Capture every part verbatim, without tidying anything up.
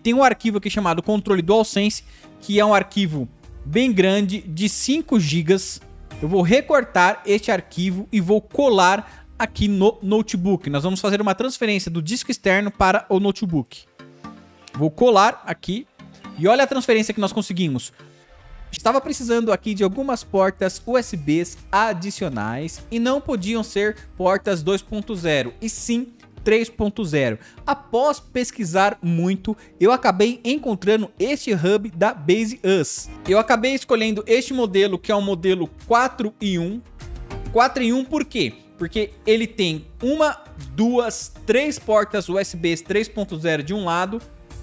tem um arquivo aqui chamado controle DualSense, que é um arquivo bem grande de cinco gigas. Eu vou recortar este arquivo e vou colar aqui no notebook. Nós vamos fazer uma transferência do disco externo para o notebook. Vou colar aqui e olha a transferência que nós conseguimos. Estava precisando aqui de algumas portas U S Bs adicionais e não podiam ser portas dois ponto zero, e sim três ponto zero. Após pesquisar muito, eu acabei encontrando este hub da BaseUs. Eu acabei escolhendo este modelo, que é um modelo quatro em um. quatro em um por quê? Porque ele tem uma, duas, três portas U S Bs três ponto zero de um lado,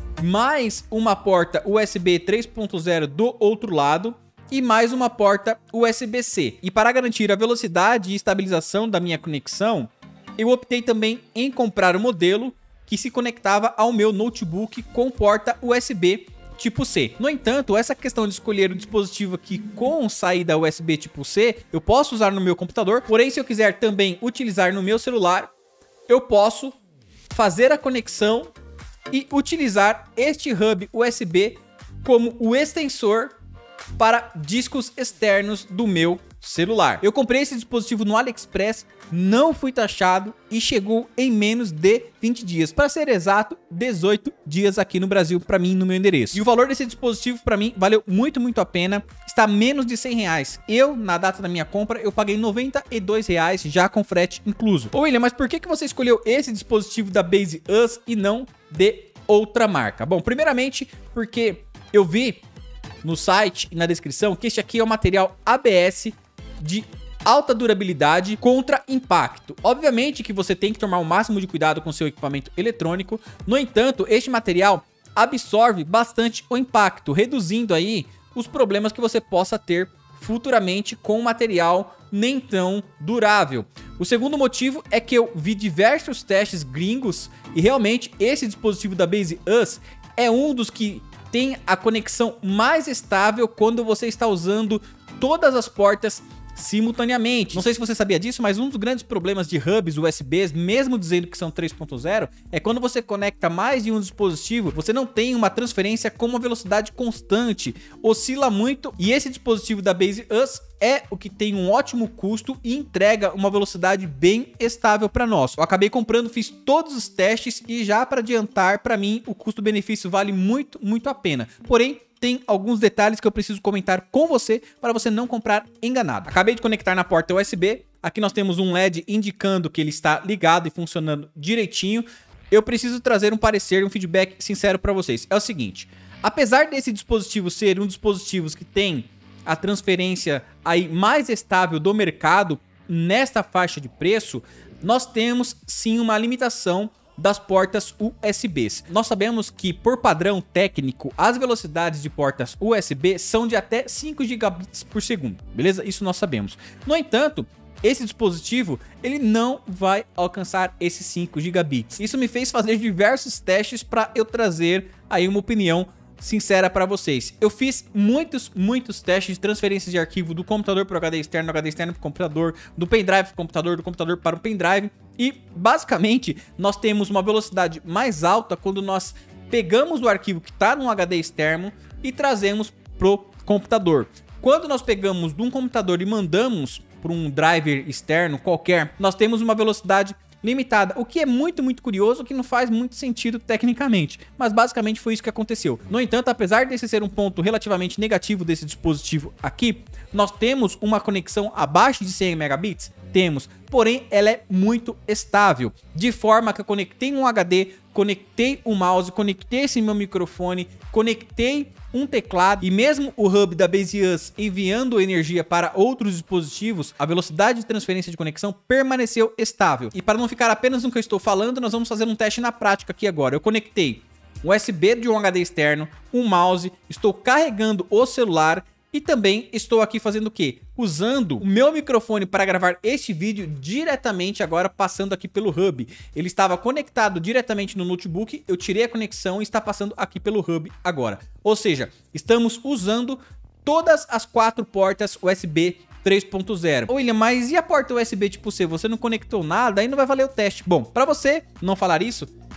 mais uma porta U S B três ponto zero do outro lado e mais uma porta U S B C. E para garantir a velocidade e estabilização da minha conexão, eu optei também em comprar um modelo que se conectava ao meu notebook com porta U S B tipo C. No entanto, essa questão de escolher o dispositivo aqui com saída U S B tipo C, eu posso usar no meu computador, porém se eu quiser também utilizar no meu celular, eu posso fazer a conexão e utilizar este hub U S B como o extensor para discos externos do meu celular. Eu comprei esse dispositivo no AliExpress, não fui taxado e chegou em menos de vinte dias. Para ser exato, dezoito dias aqui no Brasil para mim no meu endereço. E o valor desse dispositivo para mim valeu muito, muito a pena. Está menos de cem reais. Eu, na data da minha compra, eu paguei noventa e dois reais já com frete incluso. Ô William, mas por que que você escolheu esse dispositivo da BaseUs e não de outra marca? Bom, primeiramente porque eu vi no site e na descrição que este aqui é o material A B S de alta durabilidade contra impacto. Obviamente que você tem que tomar o máximo de cuidado com seu equipamento eletrônico. No entanto, este material absorve bastante o impacto, reduzindo aí os problemas que você possa ter futuramente com um material nem tão durável. O segundo motivo é que eu vi diversos testes gringos e realmente esse dispositivo da BaseUs é um dos que tem a conexão mais estável quando você está usando todas as portas simultaneamente. Não sei se você sabia disso, mas um dos grandes problemas de hubs U S Bs, mesmo dizendo que são três ponto zero, é quando você conecta mais de um dispositivo, você não tem uma transferência com uma velocidade constante, oscila muito, e esse dispositivo da BaseUs é o que tem um ótimo custo e entrega uma velocidade bem estável para nós. Eu acabei comprando, fiz todos os testes e já para adiantar, para mim o custo-benefício vale muito, muito a pena. Porém, tem alguns detalhes que eu preciso comentar com você para você não comprar enganado. Acabei de conectar na porta U S B. Aqui nós temos um L E D indicando que ele está ligado e funcionando direitinho. Eu preciso trazer um parecer, um feedback sincero para vocês. É o seguinte, apesar desse dispositivo ser um dos dispositivos que tem a transferência aí mais estável do mercado nesta faixa de preço, nós temos sim uma limitação das portas U S Bs. Nós sabemos que, por padrão técnico, as velocidades de portas U S B são de até cinco gigabits por segundo, beleza? Isso nós sabemos. No entanto, esse dispositivo, ele não vai alcançar esses cinco gigabits. Isso me fez fazer diversos testes para eu trazer aí uma opinião sincera para vocês. Eu fiz muitos, muitos testes de transferência de arquivo do computador para o H D externo, do H D externo para o computador, do pendrive para o computador, do computador para o pendrive. E basicamente nós temos uma velocidade mais alta quando nós pegamos o arquivo que está no H D externo e trazemos pro computador. Quando nós pegamos de um computador e mandamos para um driver externo qualquer, nós temos uma velocidade limitada, o que é muito, muito curioso, que não faz muito sentido tecnicamente, mas basicamente foi isso que aconteceu. No entanto, apesar desse ser um ponto relativamente negativo desse dispositivo aqui, nós temos uma conexão abaixo de cem megabits? Temos, porém ela é muito estável, de forma que eu conectei um H D, conectei o mouse, conectei esse meu microfone, conectei um teclado e mesmo o hub da BaseUs enviando energia para outros dispositivos, a velocidade de transferência de conexão permaneceu estável. E para não ficar apenas no que eu estou falando, nós vamos fazer um teste na prática aqui agora. Eu conectei um U S B de um H D externo, um mouse, estou carregando o celular e também estou aqui fazendo o quê? Usando o meu microfone para gravar este vídeo diretamente agora, passando aqui pelo hub. Ele estava conectado diretamente no notebook, eu tirei a conexão e está passando aqui pelo hub agora. Ou seja, estamos usando todas as quatro portas U S B três ponto zero. Ô William, mas e a porta U S B tipo C? Você não conectou nada, aí não vai valer o teste. Bom, para você não falar isso,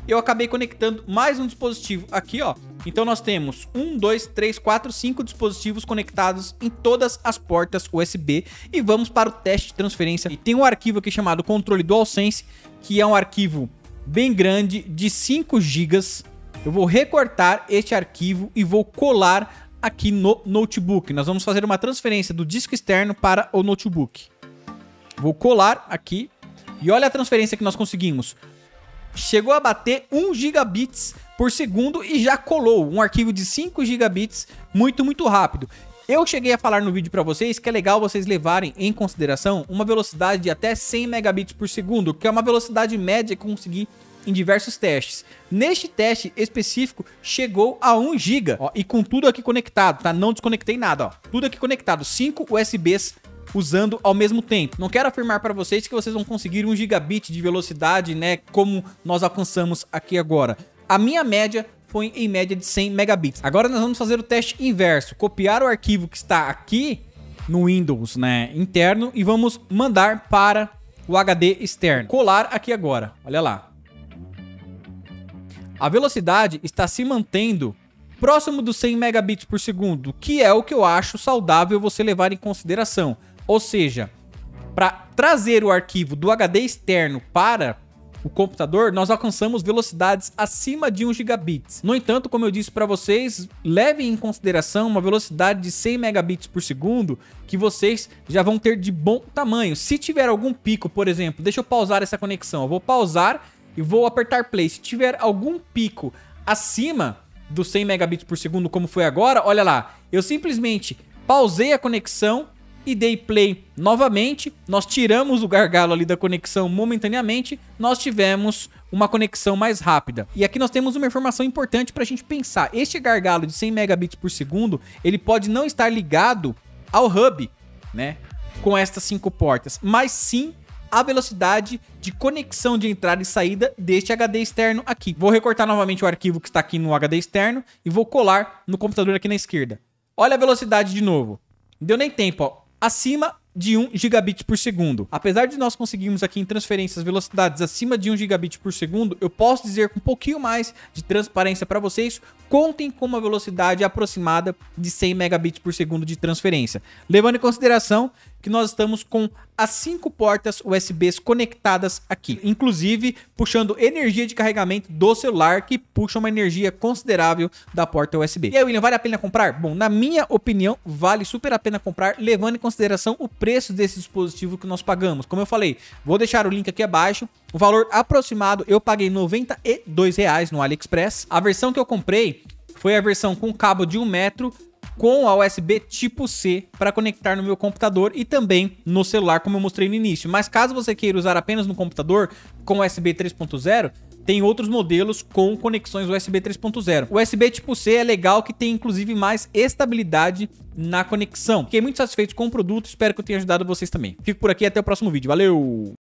eu acabei conectando mais um dispositivo aqui, ó. Então nós temos um, dois, três, quatro, cinco dispositivos conectados em todas as portas U S B e vamos para o teste de transferência. E tem um arquivo aqui chamado controle DualSense, que é um arquivo bem grande de cinco gigas. Eu vou recortar este arquivo e vou colar aqui no notebook. Nós vamos fazer uma transferência do disco externo para o notebook. Vou colar aqui e olha a transferência que nós conseguimos. Chegou a bater um gigabits por segundo e já colou um arquivo de cinco gigabits muito, muito rápido. Eu cheguei a falar no vídeo para vocês que é legal vocês levarem em consideração uma velocidade de até cem megabits por segundo, que é uma velocidade média que eu consegui em diversos testes. Neste teste específico, chegou a um giga, ó, e com tudo aqui conectado, tá? Não desconectei nada, ó. Tudo aqui conectado, cinco U S Bs usando ao mesmo tempo. Não quero afirmar para vocês que vocês vão conseguir um gigabit de velocidade, né, como nós alcançamos aqui agora. A minha média foi em média de cem megabits. Agora nós vamos fazer o teste inverso, copiar o arquivo que está aqui no Windows, né, interno e vamos mandar para o H D externo. Colar aqui agora, olha lá. A velocidade está se mantendo próximo dos cem megabits por segundo, que é o que eu acho saudável você levar em consideração. Ou seja, para trazer o arquivo do H D externo para o computador, nós alcançamos velocidades acima de um gigabits. No entanto, como eu disse para vocês, levem em consideração uma velocidade de cem megabits por segundo, que vocês já vão ter de bom tamanho. Se tiver algum pico, por exemplo, deixa eu pausar essa conexão. Eu vou pausar e vou apertar play. Se tiver algum pico acima dos cem megabits por segundo, como foi agora, olha lá, eu simplesmente pausei a conexão e dei play novamente, nós tiramos o gargalo ali da conexão momentaneamente, nós tivemos uma conexão mais rápida. E aqui nós temos uma informação importante para a gente pensar. Este gargalo de cem megabits por segundo, ele pode não estar ligado ao hub, né, com estas cinco portas, mas sim a velocidade de conexão de entrada e saída deste H D externo aqui. Vou recortar novamente o arquivo que está aqui no H D externo e vou colar no computador aqui na esquerda. Olha a velocidade de novo. Não deu nem tempo, ó. Acima de um gigabit por segundo. Apesar de nós conseguirmos aqui em transferências velocidades acima de um gigabit por segundo, eu posso dizer com um pouquinho mais de transparência para vocês, contem com uma velocidade aproximada de cem megabits por segundo de transferência. Levando em consideração que nós estamos com as cinco portas U S Bs conectadas aqui, inclusive puxando energia de carregamento do celular, que puxa uma energia considerável da porta U S B. E aí, William, vale a pena comprar? Bom, na minha opinião, vale super a pena comprar, levando em consideração o preço desse dispositivo que nós pagamos. Como eu falei, vou deixar o link aqui abaixo. O valor aproximado, eu paguei noventa e dois reais no AliExpress. A versão que eu comprei foi a versão com cabo de um metro, com a U S B tipo C para conectar no meu computador e também no celular, como eu mostrei no início. Mas caso você queira usar apenas no computador com U S B três ponto zero, tem outros modelos com conexões U S B três ponto zero. O U S B tipo C é legal, que tem inclusive mais estabilidade na conexão. Fiquei muito satisfeito com o produto, espero que eu tenha ajudado vocês também. Fico por aqui, até o próximo vídeo. Valeu!